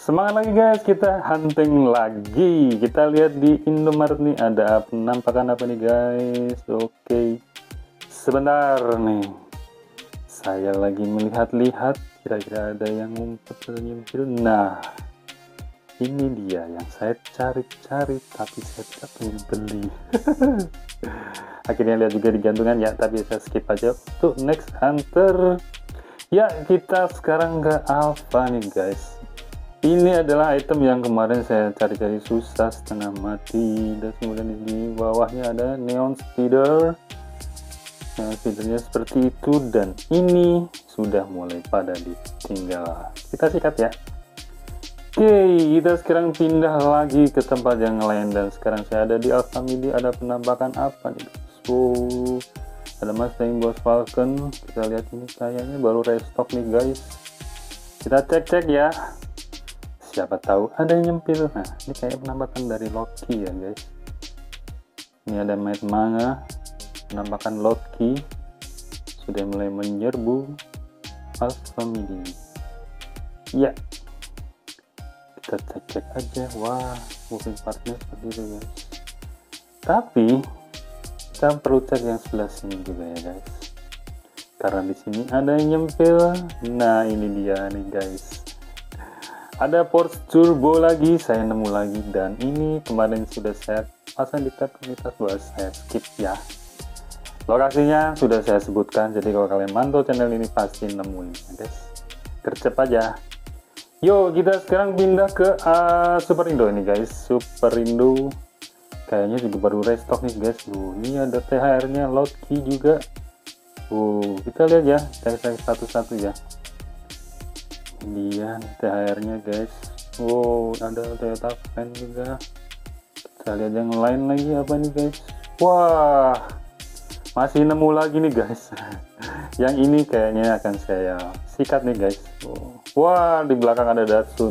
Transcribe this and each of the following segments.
Semangat lagi guys, kita hunting lagi. Kita lihat di Indomaret nih ada penampakan apa nih guys. Oke, sebentar nih. Saya lagi melihat-lihat, kira-kira ada yang ngumpet atau nyempil. Nah, ini dia yang saya cari-cari, tapi saya tidak beli. Akhirnya lihat juga di gantungan ya, tapi saya skip aja untuk next hunter. Ya, kita sekarang ke alpha nih guys. Ini adalah item yang kemarin saya cari-cari susah setengah mati, dan kemudian di bawahnya ada neon speeder. Neon speedernya seperti itu, dan ini sudah mulai pada ditinggal. Kita sikat ya. Oke, kita sekarang pindah lagi ke tempat yang lain, dan sekarang saya ada di Alpha Midi. Ada penampakan apa nih? So, ada Mustang Boss Falcon. Kita lihat ini kayaknya baru restock nih guys. Kita cek-cek ya. Siapa tahu ada yang nyempil. Nah, ini kayak penampakan dari Loki ya guys. Ini ada Mad Manga, penampakan Loki sudah mulai menyerbu Alpha Midi. Ya, kita cek-cek aja. Wah, moving partnya seperti itu guys. Tapi kita perlu cek yang sebelah sini juga ya guys, karena di sini ada yang nyempil. Nah, ini dia nih guys. Ada Porsche Turbo lagi, saya nemu lagi, dan ini kemarin sudah saya pasang di tab komunitas, buat saya skip ya. Lokasinya sudah saya sebutkan, jadi kalau kalian mantau channel ini pasti nemuin ya guys. Gercep aja. Yo, kita sekarang pindah ke Super Indo ini guys. Super Indo kayaknya juga baru restock nih guys. Ini ada THR nya Loki juga. Kita lihat ya, cek satu-satu ya. Dia THR nya guys. Ada Toyota Fan juga. Kita lihat yang lain lagi apa nih guys. Wah, masih nemu lagi nih guys. Yang ini kayaknya akan saya sikat nih guys. Wah, di belakang ada Datsun.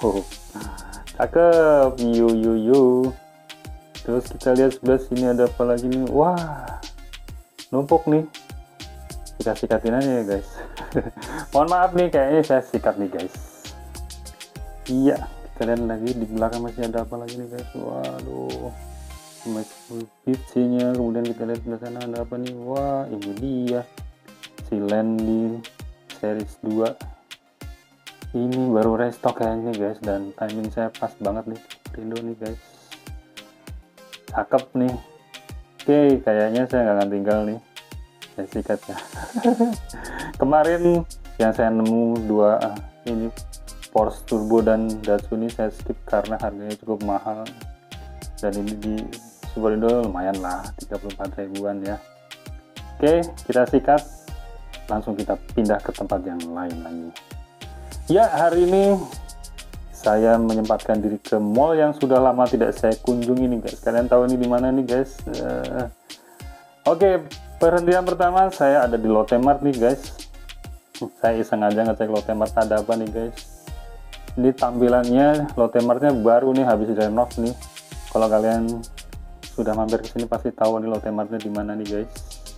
Cakep. Yu. Terus kita lihat sebelah sini ada apa lagi nih. Wah, numpuk nih. Kita sikatin aja ya guys. Mohon maaf nih, kayaknya saya sikat nih guys. Iya, kita lihat lagi di belakang masih ada apa lagi nih guys. Waduh, PC-nya. Kemudian kita lihat di sana ada apa nih. Wah, ini dia si Landy series 2. Ini baru restock kayaknya guys, dan timing saya pas banget nih. Rindo nih guys, cakep nih. Oke, kayaknya saya nggak akan tinggal nih, saya sikat ya. Kemarin yang saya nemu dua ini Porsche Turbo dan Datsun ini saya skip karena harganya cukup mahal, dan ini di Super Indo lumayan lah, 34 ribuan ya. Oke, kita sikat, langsung kita pindah ke tempat yang lain lagi ya. Hari ini saya menyempatkan diri ke mall yang sudah lama tidak saya kunjungi nih guys. Kalian tahu ini di mana nih guys? Oke, perhentian pertama saya ada di Lotte Mart nih guys. Saya iseng aja ngecek Lotte Mart ada apa nih guys. Ini tampilannya Lotte Martnya baru nih, habis renov nih. Kalau kalian sudah mampir ke sini pasti tahu nih Lotte Martnya di mana nih guys.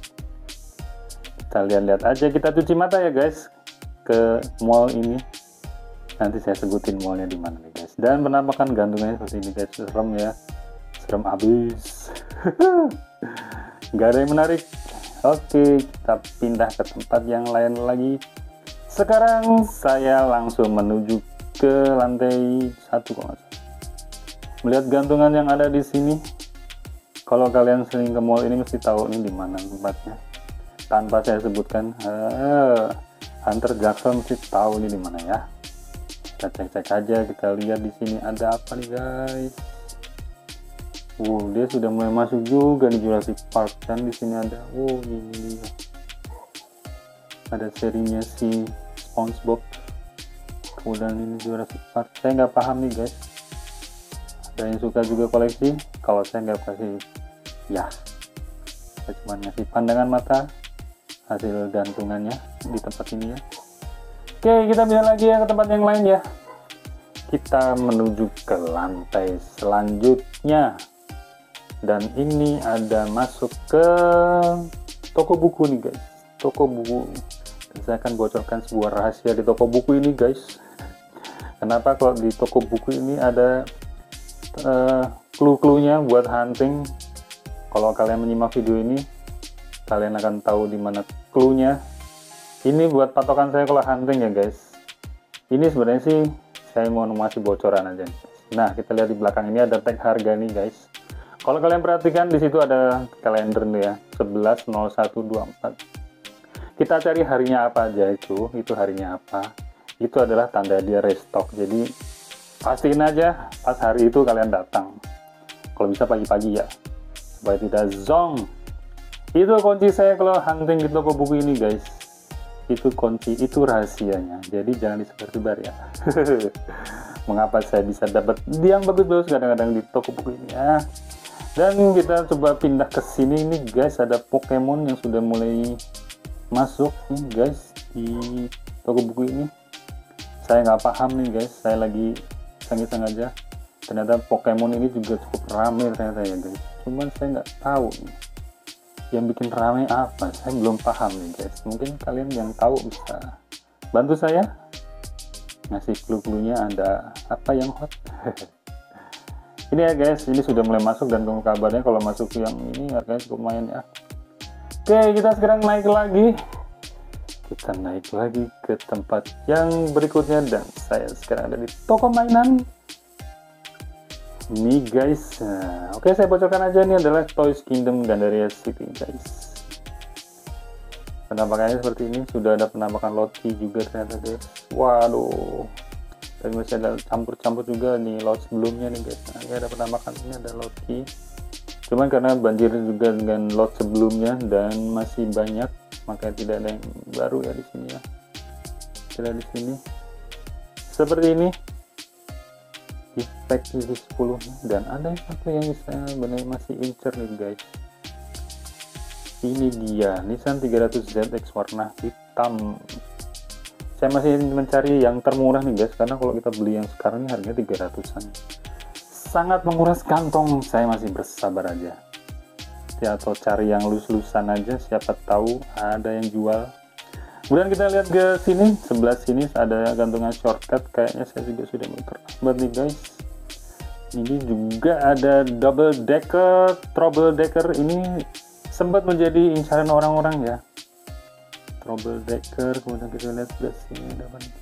Kita lihat-lihat aja, kita cuci mata ya guys ke mall ini. Nanti saya sebutin mallnya di mana nih guys. Dan penampakan gantungnya seperti ini guys, serem ya, serem abis. Gak ada yang menarik. Oke, kita pindah ke tempat yang lain lagi. Sekarang saya langsung menuju ke lantai 1 kalau nggak salah. Melihat gantungan yang ada di sini. Kalau kalian sering ke mall ini mesti tahu nih di mana tempatnya. Tanpa saya sebutkan, Hunter Jackson mesti tahu nih di mana ya. Kita cek-cek aja. Kita lihat di sini ada apa nih guys. Dia sudah mulai masuk juga di Jurassic Park, dan di sini ada, ini dia. Ada serinya si SpongeBob. Kemudian ini Jurassic Park. Saya nggak paham nih guys. Ada yang suka juga koleksi. Kalau saya nggak kasih, ya, saya cuma ngasih pandangan mata hasil gantungannya di tempat ini ya. Oke, kita bisa lagi ya ke tempat yang lain ya. Kita menuju ke lantai selanjutnya. Dan ini ada masuk ke toko buku nih guys. Toko buku. Dan saya akan bocorkan sebuah rahasia di toko buku ini guys. Kenapa kalau di toko buku ini ada clue-cluenya buat hunting. Kalau kalian menyimak video ini, kalian akan tahu di mana clue-nya. Ini buat patokan saya kalau hunting ya guys. Ini sebenarnya sih saya mau ngasih bocoran aja. Nah, kita lihat di belakang ini ada tag harga nih guys. Kalau kalian perhatikan di situ ada kalender nih ya, 11/01/24. Kita cari harinya apa aja itu harinya apa. Itu adalah tanda dia restock. Jadi pastiin aja pas hari itu kalian datang. Kalau bisa pagi-pagi ya, supaya tidak zonk. Itu kunci saya kalau hunting di toko buku ini guys. Itu kunci, itu rahasianya. Jadi jangan disebar-sebar ya. Mengapa saya bisa dapat yang bagus-bagus kadang-kadang di toko buku ini ya. Dan kita coba pindah ke sini nih guys, ada Pokemon yang sudah mulai masuk nih guys di toko buku ini. Saya nggak paham nih guys, saya lagi iseng-iseng aja. Ternyata Pokemon ini juga cukup ramai ternyata ya guys. Cuman saya nggak tahu nih yang bikin ramai apa, saya belum paham nih guys. Mungkin kalian yang tahu bisa bantu saya ngasih clue-cluenya, ada apa yang hot. Ini ya guys, ini sudah mulai masuk dan tunggu kabarnya kalau masuk yang ini harganya cukup lumayan ya. Oke, kita sekarang naik lagi. Kita naik lagi ke tempat yang berikutnya dan saya sekarang ada di toko mainan. Ini guys, nah, oke saya bocorkan aja, ini adalah Toys Kingdom Gandaria City guys. Penampakannya seperti ini, sudah ada penampakan Loki juga ternyata guys. Waduh, dan masih ada campur-campur juga nih lot sebelumnya nih guys. Nah, ini ada penampakan, ini ada Loki. Cuman karena banjir juga dengan lot sebelumnya dan masih banyak, makanya tidak ada yang baru ya di sini ya. Kita di sini seperti ini. Pack di 10 dan ada satu yang saya benar masih incer nih guys. Ini dia Nissan 300ZX warna hitam. Saya masih mencari yang termurah nih guys, karena kalau kita beli yang sekarang ini harganya 300-an. Sangat menguras kantong, saya masih bersabar aja. Ya, atau cari yang lus-lusan aja, siapa tahu ada yang jual. Kemudian kita lihat ke sini, sebelah sini ada gantungan shortcut, kayaknya saya juga sudah terlambat nih guys. Ini juga ada double decker, trouble decker, ini sempat menjadi incaran orang-orang ya. Trouble decker, kemudian kita lihat sebelah sini ada apa nih?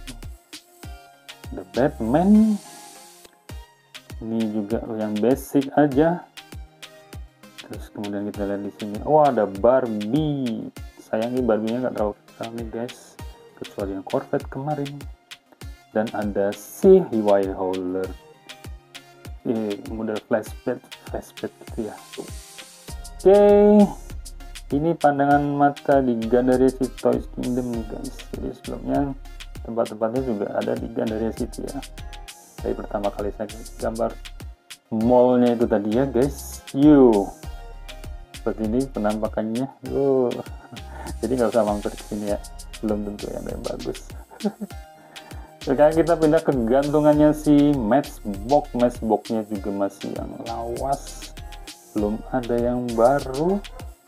The Batman. Ini juga yang basic aja. Terus kemudian kita lihat di sini, oh ada Barbie. Sayangnya Barbie-nya nggak terlalu besar nih guys, kecuali yang Corvette kemarin. Dan ada si Hawaii Howler, model flashback gitu ya. Oke, ini pandangan mata di Gandaria City Toys Kingdom nih guys. Jadi sebelumnya tempat-tempatnya juga ada di Gandaria City ya. Dari pertama kali saya gambar mallnya itu tadi ya guys. Seperti ini penampakannya. Jadi nggak usah mampir ke sini ya, belum tentu yang ada yang bagus. Sekarang kita pindah ke gantungannya si Matchbox-nya juga masih yang lawas, belum ada yang baru.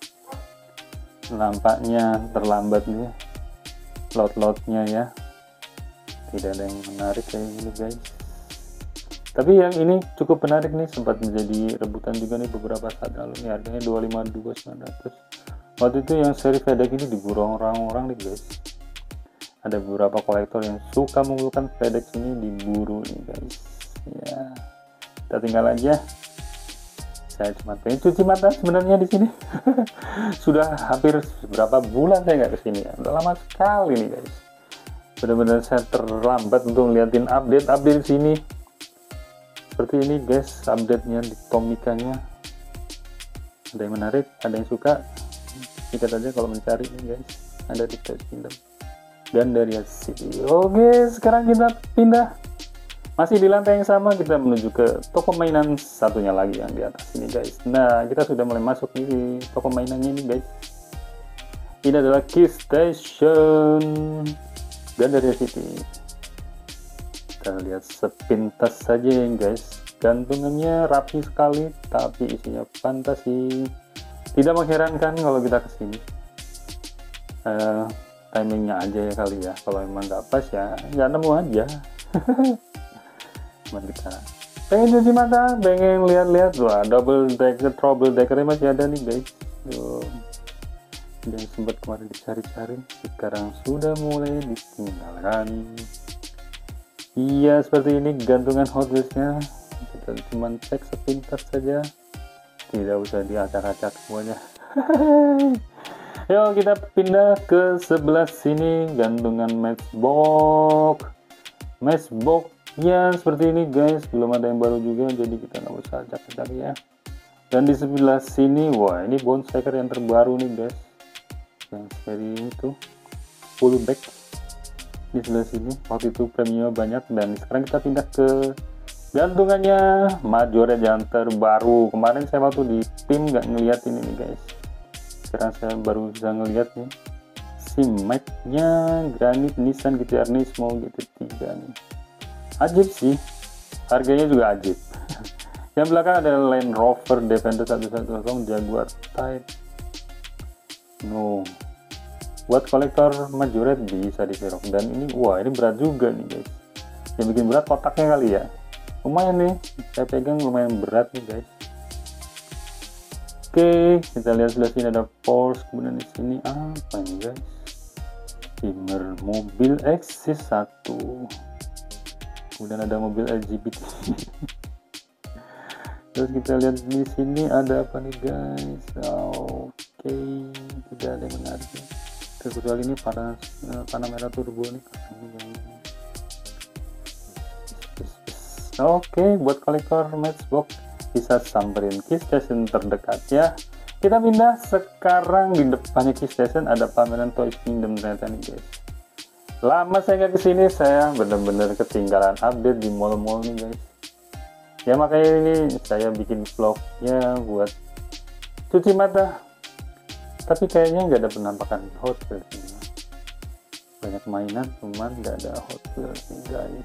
Nampaknya terlambat nih lot-lotnya ya, tidak ada yang menarik kayak gini guys. Tapi yang ini cukup menarik nih, sempat menjadi rebutan juga nih beberapa saat lalu nih, harganya 252.900. Waktu itu yang seri FedEx ini diburu orang-orang nih guys. Ada beberapa kolektor yang suka menggunakan FedEx ini, diburu nih guys. Ya, kita tinggal aja. Saya cuma pengen cuci mata sebenarnya di sini. Sudah hampir berapa bulan saya nggak kesini ya. Udah lama sekali nih guys. Benar-benar saya terlambat untuk ngeliatin update di sini. Seperti ini guys, update-nya di komikanya. Ada yang menarik, ada yang suka. Sikat aja kalau mencari nih guys. Ada di Toys Kingdom Gandaria City. Oke, sekarang kita pindah. Masih di lantai yang sama, kita menuju ke toko mainan satunya lagi yang di atas ini guys. Nah, kita sudah mulai masuk nih di toko mainannya ini guys. Ini adalah Key Station Gandaria City. Kita lihat sepintas saja ya guys. Gantungannya rapi sekali, tapi isinya fantasi. Tidak mengherankan kalau kita kesini. Timingnya aja ya kali ya. Kalau emang nggak pas ya nggak nemu aja. Cuman kita pengen cuci mata, pengen lihat-lihat. Wah, double decker, trouble deckernya masih ada nih guys. Tuh, yang sempat kemarin dicari-cari sekarang sudah mulai ditinggalkan. Iya, seperti ini gantungan Hot Wheels-nya. Kita cuma cek sepintas saja, tidak usah diacak-acak semuanya. Yuk kita pindah ke sebelah sini, gantungan matchbox. Ya seperti ini guys, belum ada yang baru juga, jadi kita nggak usah acak-acak ya. Dan di sebelah sini, wah ini bone striker yang terbaru nih guys, yang seri itu full back. Di sebelah sini waktu itu premium banyak, dan sekarang kita pindah ke gantungannya Majoret yang terbaru. Kemarin saya waktu di tim nggak ngeliat ini nih guys, sekarang saya baru bisa ngeliat nih si mic-nya Granit Nissan GT-R Nismo GT3 nih. Ajib sih, harganya juga ajib. Yang belakang ada Land Rover Defender 110 Jaguar Type. No, buat kolektor Majoret bisa diserok. Dan ini, wah ini berat juga nih guys. Yang bikin berat kotaknya kali ya. Lumayan nih, saya pegang lumayan berat nih guys. Oke, kita lihat sebelah sini ada Porsche. Kemudian di sini apa nih guys? Dimmer mobil X1. Kemudian ada mobil LGBT. Terus kita lihat di sini ada apa nih guys? Oke, tidak ada yang menarik. Kecuali ini Panamera Turbo nih. Oke, buat kolektor Matchbox bisa samperin Key Station terdekat ya. Kita pindah sekarang, di depannya Key Station ada pameran Toys Kingdom ternyata nih guys. Lama saya nggak kesini, saya bener-bener ketinggalan update di mall-mall nih guys. Ya makanya ini saya bikin vlognya buat cuci mata. Tapi kayaknya nggak ada penampakan Hot Wheels ini. Banyak mainan, cuman nggak ada Hot Wheels nih guys.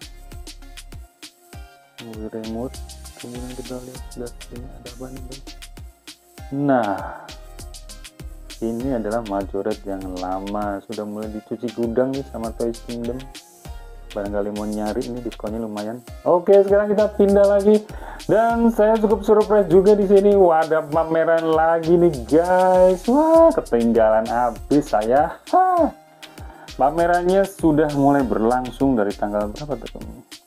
Mobil remote, kemudian kita lihat sebelah sini ada apa nih guys. Nah, ini adalah Majoret yang lama, sudah mulai dicuci gudang nih sama Toys Kingdom. Barangkali mau nyari, ini diskonnya lumayan. Oke, sekarang kita pindah lagi, dan saya cukup surprise juga di sini. Wah, ada pameran lagi nih guys. Wah, ketinggalan habis saya. Pamerannya sudah mulai berlangsung dari tanggal berapa tuh?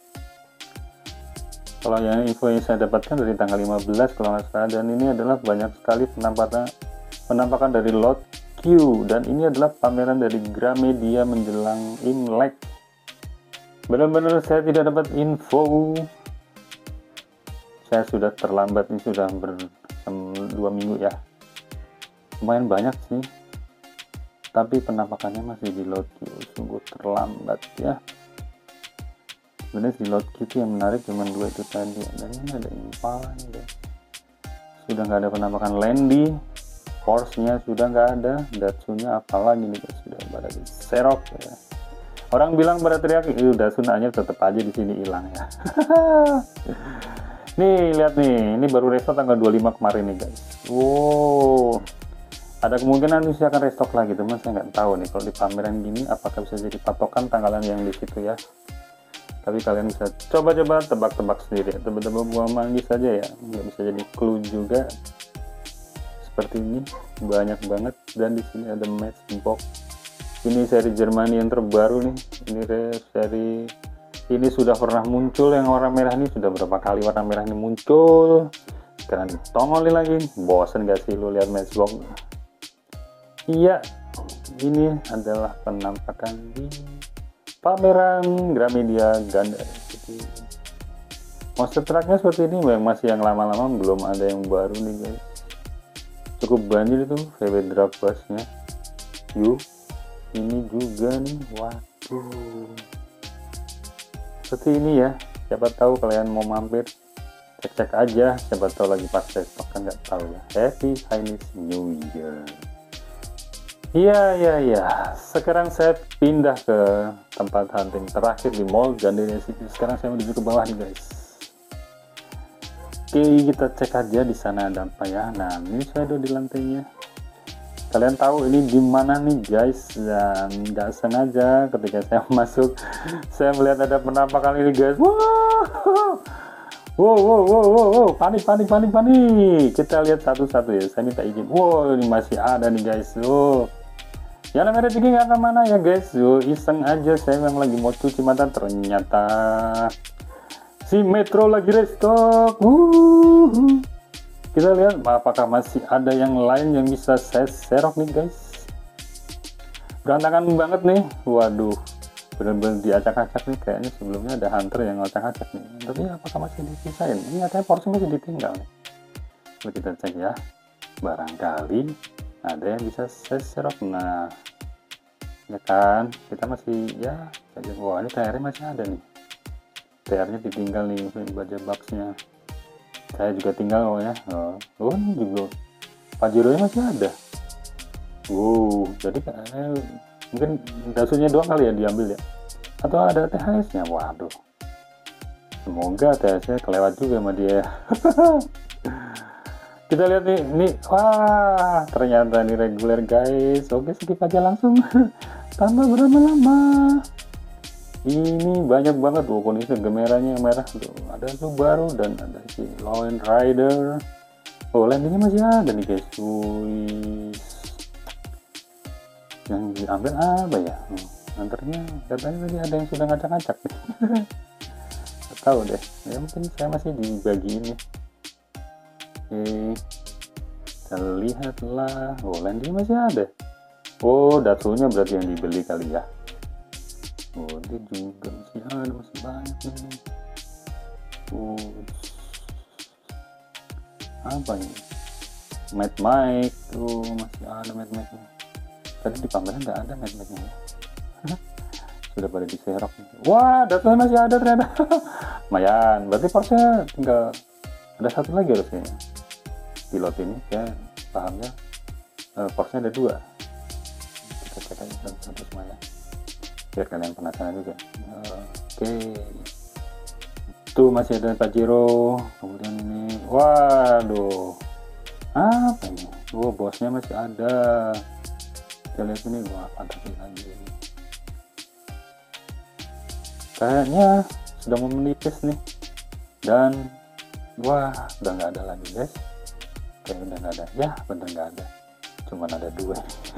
Kalau yang info yang saya dapatkan dari tanggal 15 kalau nggak salah, dan ini adalah banyak sekali penampakan dari Lot Q, dan ini adalah pameran dari Gramedia menjelang Imlek. Benar-benar saya tidak dapat info, saya sudah terlambat, ini sudah hampir 2 minggu ya, lumayan banyak sih, tapi penampakannya masih di Lot Q, sungguh terlambat ya. Sebenarnya di Lot Q yang menarik cuma 2 itu tadi, dan ini ada Impala nih guys. Sudah nggak ada penampakan Landy, Porsche-nya sudah nggak ada, Datsun-nya apalagi nih guys, sudah pada diserok ya. Orang bilang pada teriak, Datsun-nya tetap aja di sini hilang ya. Nih lihat nih, ini baru restock tanggal 25 kemarin nih guys. Wow, ada kemungkinan ini akan restock lagi teman, saya nggak tahu nih kalau di pameran gini apakah bisa jadi patokan tanggalan yang di situ ya. Tapi kalian bisa coba-coba tebak-tebak sendiri, tebak-tebak buah manggis saja ya, nggak bisa jadi clue juga. Seperti ini banyak banget, dan di sini ada Matchbox. Ini seri Jermani yang terbaru nih. Ini seri ini sudah pernah muncul, yang warna merah ini sudah berapa kali warna merah ini muncul. Sekarang ditongolin lagi, bosen gak sih lu lihat Matchbox? Iya, ini adalah penampakan di pameran Gramedia Ganda. Jadi monster trucknya seperti ini, masih yang lama-lama, belum ada yang baru nih guys. Cukup banjir itu VW drag busnya. Yuk, ini juga nih, waduh, seperti ini ya. Siapa tahu kalian mau mampir, cek-cek aja, siapa tahu lagi pas restock, kan nggak tahu ya. Happy Chinese New Year. Iya. Sekarang saya pindah ke tempat hunting terakhir di Mall Gandaria City. Sekarang saya menuju ke bawah nih guys. Oke, kita cek aja di sana ada apa ya. Nah, ini saya ada di lantainya. Kalian tahu ini di mana nih guys? Dan nggak sengaja ketika saya masuk, saya melihat ada penampakan ini guys. Wow, panik. Kita lihat satu-satu ya. Saya minta izin. Wow, ini masih ada nih guys. Yang namanya rezeki nggak kemana ya guys. Iseng aja saya memang lagi mau cuci mata, ternyata si Metro lagi restock. Kita lihat apakah masih ada yang lain yang bisa saya serok nih guys. Berantakan banget nih. Waduh, bener-bener diacak-acak nih. Kayaknya sebelumnya ada hunter yang ngacak-acak nih. Tapi apakah masih disisain? Ini katanya porsi masih ditinggal nih. Coba kita cek ya. Barangkali ada yang bisa saya serok. Nah, ya kan, kita masih ya. Wah, ini TR masih ada nih. TR-nya ditinggal nih baja box-nya. Saya juga tinggal ya. Ini juga Pajero masih ada. Jadi mungkin dasunya doang kali ya diambil ya. Atau ada THS-nya. Waduh. Semoga THS-nya kelewat juga sama dia. Kita lihat nih. Wah, ternyata ini reguler guys. Oke, skip aja langsung. Tanpa berlama-lama. Ini banyak banget walaupun ini gemeranya yang merah tuh. Ada Subaru dan ada si Lone Rider. Landingnya masih ada nih guys. Yang diambil apa ya? Nantinya katanya tadi ada yang sudah ngacak-ngacak nih. Gak tahu deh. Ya mungkin saya masih di bagi ini. Oke, kita lihatlah. Landingnya masih ada. Datsunya berarti yang dibeli kali ya. Dia juga masih ada, masih banyak nih. Apa ini? Mad Mike tuh masih ada Mad Mike nya. Tadi di pameran nggak ada Mad Mike nya. Sudah pada diserok. Wah, datanya masih ada ternyata. Lumayan. Berarti Porsche tinggal ada satu lagi harusnya. Pilot ini ya pahamnya. Porsche ada 2. Kita cek aja satu semuanya. Biar kalian penasaran juga. Oke. Tuh masih ada Pajero. Kemudian ini, waduh, apa ini? Bosnya masih ada. Kita lihat ini, wah fantastis lagi. Kayaknya sudah mau menipis nih. Dan wah, udah nggak ada lagi guys. Kayak udah nggak ada. Ya, bener nggak ada. Cuman ada 2.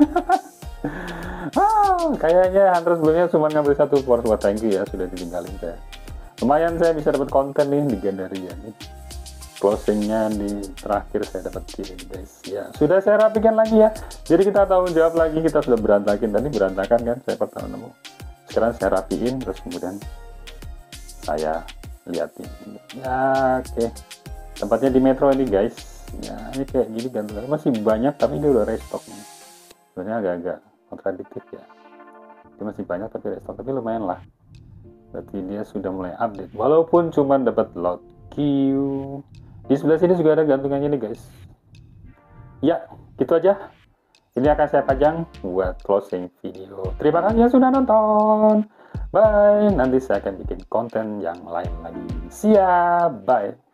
Kayaknya hunter sebelumnya cuma ngambil 1 port. Wah, thank you ya sudah ditinggalin saya. Lumayan saya bisa dapat konten nih di Gandaria nih. Closingnya di terakhir saya dapat ini guys. Ya sudah saya rapikan lagi ya. Jadi kita tanggung jawab lagi, kita sudah berantakin tadi, berantakan kan saya pertama nemu. Sekarang saya rapiin terus kemudian saya liatin. Ya oke. Tempatnya di Metro ini guys. Ya ini kayak gini gantungan masih banyak tapi dia udah restock nih. Sebenarnya agak-agak kontradiktif ya. Dia masih banyak tapi restock, tapi lumayan lah. Berarti dia sudah mulai update. Walaupun cuma dapat load queue. Di sebelah sini juga ada gantungannya nih guys. Ya, gitu aja. Ini akan saya pajang buat closing video. Terima kasih yang sudah nonton. Bye. Nanti saya akan bikin konten yang lain lagi. Siap. Bye.